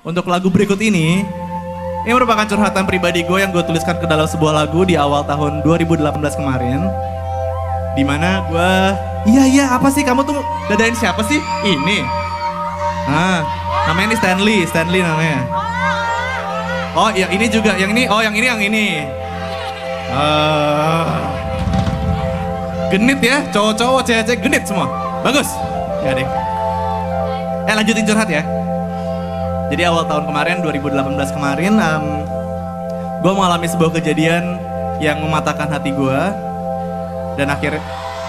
untuk lagu berikut ini merupakan curhatan pribadi gue yang gue tuliskan ke dalam sebuah lagu di awal tahun 2018 kemarin. Dimana gue, iya apa sih kamu tuh dadain siapa sih? Ini. Nah, namanya ini Stanley namanya. Oh ya ini juga, yang ini, yang ini. Genit ya, cowok-cowok, cewek-cewek genit semua. Bagus. Ya deh. Lanjutin curhat ya. Jadi awal tahun kemarin, 2018 kemarin, gue mengalami sebuah kejadian yang mematahkan hati gue. Dan akhirnya,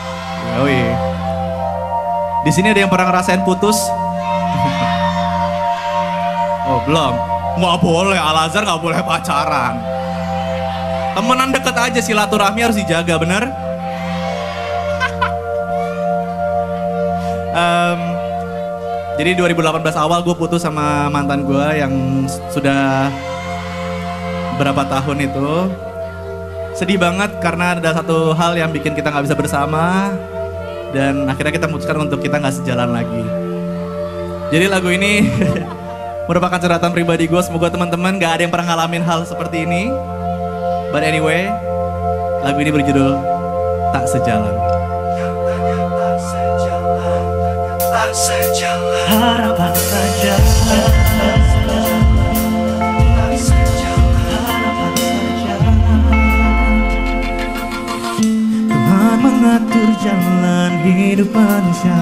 di sini ada yang pernah ngerasain putus? Oh belum, nggak boleh, Al-Azhar nggak boleh pacaran. Temenan deket aja, silaturahmi harus dijaga, bener? Jadi 2018 awal gue putus sama mantan gue yang sudah berapa tahun itu. Sedih banget karena ada satu hal yang bikin kita gak bisa bersama. Dan akhirnya kita memutuskan untuk kita gak sejalan lagi. Jadi lagu ini merupakan curhatan pribadi gue. Semoga teman-teman gak ada yang pernah ngalamin hal seperti ini. But anyway, lagu ini berjudul Tak Sejalan. Tak sejalan, harapan saja. Tak sejalan, harapan saja. Tuhan mengatur jalan hidup manusia.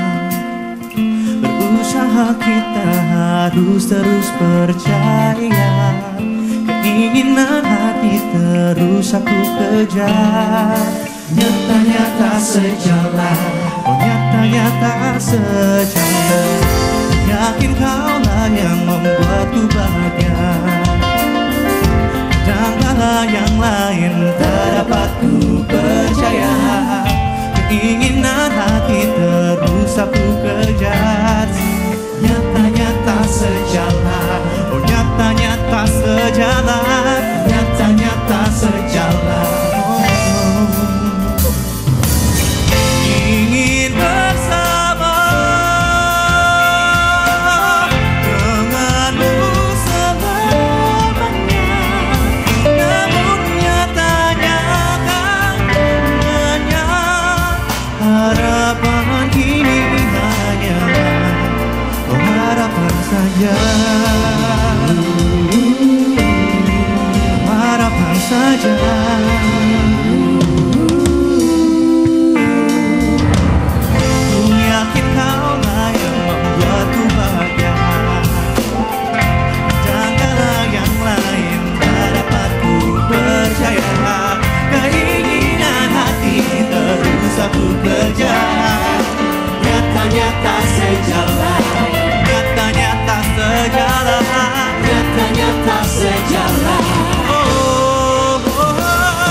Berusaha kita harus terus percaya. Keinginan hati terus aku kejar. Nyatanya tak sejalan, oh nyatanya tak sejalan. Yakin kaulah yang membuatku bahagia. Dan kala yang lain tak dapat ku percaya. Keinginan hati terus aku kejar. Nyatanya tak sejalan, oh nyatanya tak sejalan. Nyatanya tak sejalan. Ingin bersama denganmu selamanya. Namun nyatanya kan dengannya harapan kini hanya harapan saja. Harapan saja. Yakin kaulah yang membuatku bahagia. Dan kala yang lain tak dapat ku percaya. Keinginan hati terus aku kejar. Nyatanya tak sejalan. Nyatanya tak sejalan. Nyatanya tak sejalan. Oh, oh, oh.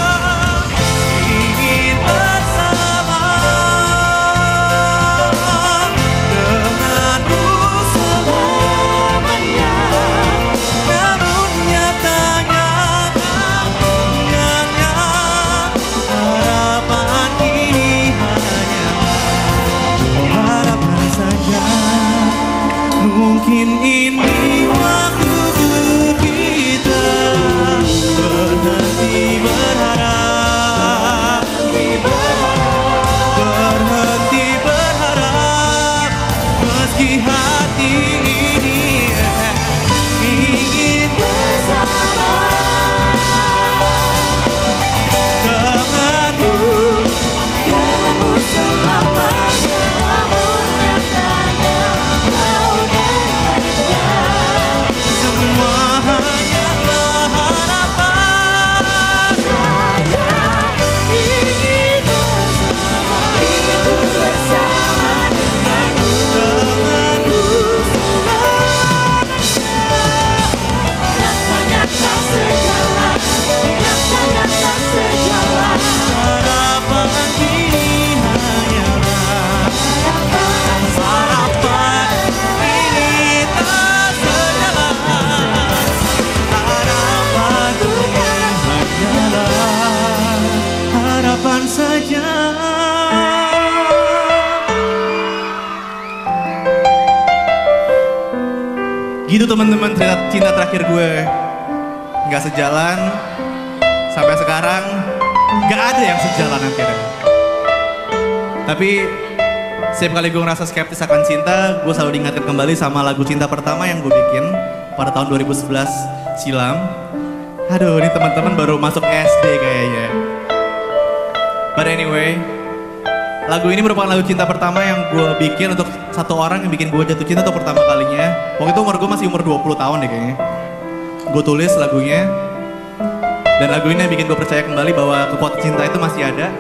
Itu teman-teman cerita cinta terakhir gue. Nggak sejalan. Sampai sekarang nggak ada yang sejalan akhirnya. Tapi setiap kali gue ngerasa skeptis akan cinta, gue selalu diingatkan kembali sama lagu cinta pertama yang gue bikin pada tahun 2011 silam. Aduh, ini teman-teman baru masuk SD kayaknya. But anyway, lagu ini merupakan lagu cinta pertama yang gue bikin untuk satu orang yang bikin gue jatuh cinta untuk pertama kalinya. Waktu itu umur gue masih umur 20 tahun deh kayaknya. Gue tulis lagunya, dan lagu ini yang bikin gue percaya kembali bahwa kekuatan cinta itu masih ada.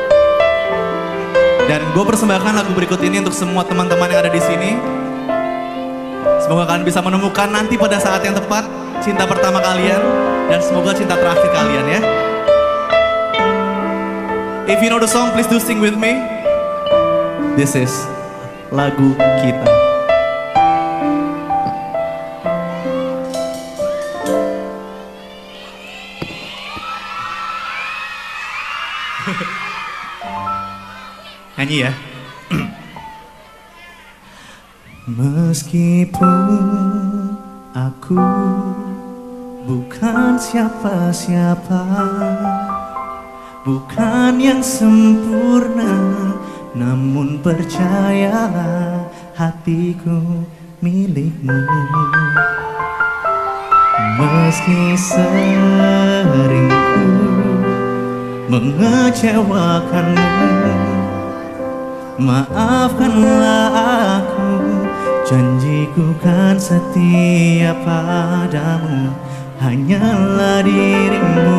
Dan gue persembahkan lagu berikut ini untuk semua teman-teman yang ada di sini. Semoga kalian bisa menemukan nanti pada saat yang tepat cinta pertama kalian, dan semoga cinta terakhir kalian ya. If you know the song, please do sing with me. This is lagu kita. Nyanyi ya. Meskipun aku bukan siapa-siapa, bukan yang sempurna, namun percayalah hatiku milikmu. Meski sering ku mengecewakanmu, maafkanlah aku, janjiku kan setia padamu, hanyalah dirimu.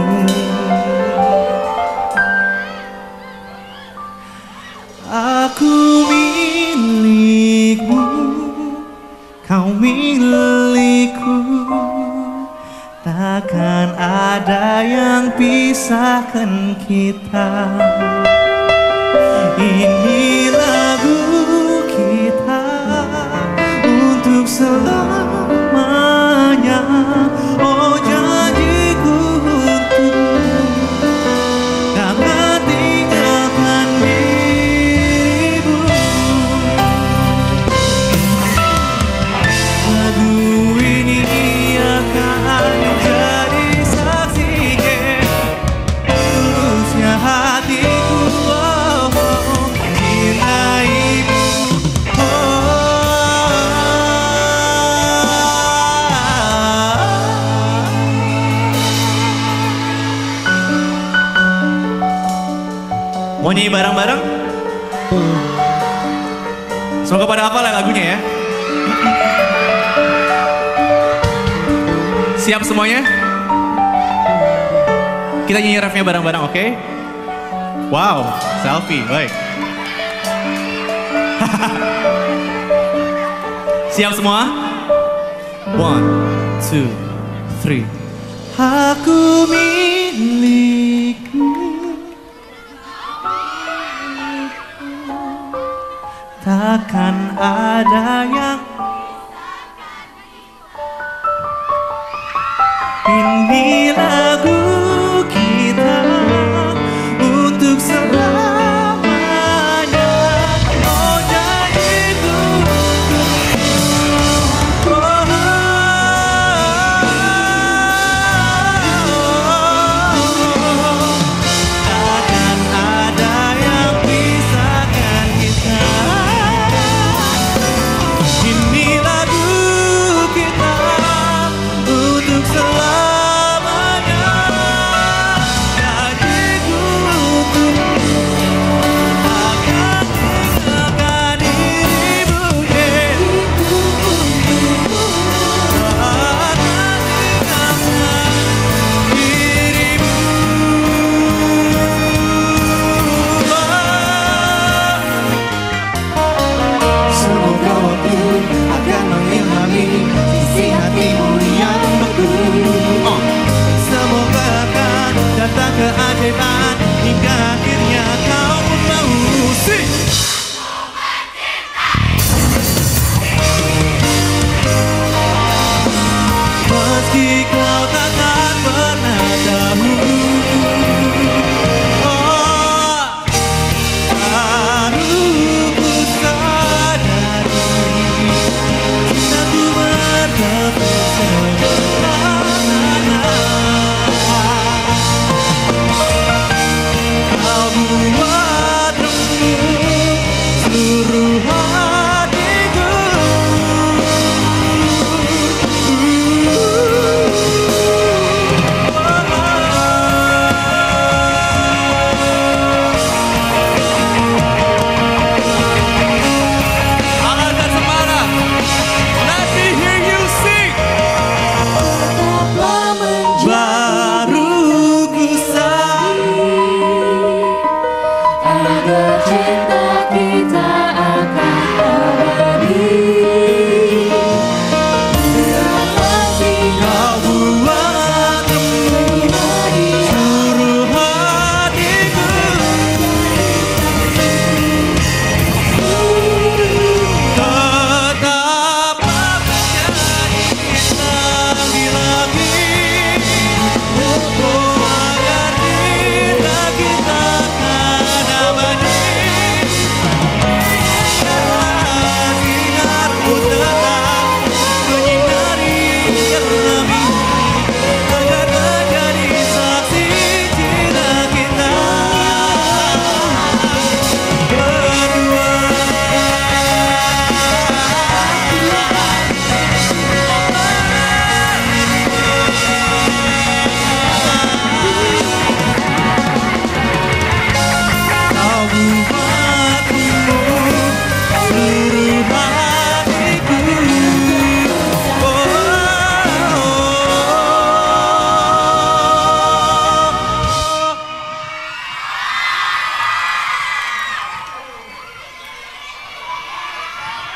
Aku milikmu, kau milikku, takkan ada yang pisahkan kita. Ini lagu kita untuk selamanya. Oh, janjiku untukmu, takkan tinggalkan dirimu. Lagu ini akan jadi saksinya tulusnya hatiku. Mau nyanyi bareng-bareng? Semoga pada hafal ya lagunya ya. Siap semuanya? Kita nyanyi refnya bareng-bareng, oke? Wow, selfie, baik. Siap semua? 1, 2, 3. Aku milikmu, takkan ada yang. Ini lagu kita untuk selamanya. Oh, janjiku untukmu. Takkan ada yang pisahkan kita. Ini lagu kita untuk selamanya.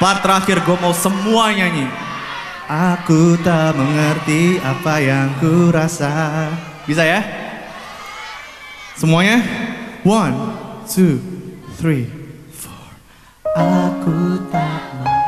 Part terakhir gue mau semua nyanyi. Aku tak mengerti apa yang ku rasa. Bisa ya? Semuanya? 1, 2, 3, 4. Aku tak mengerti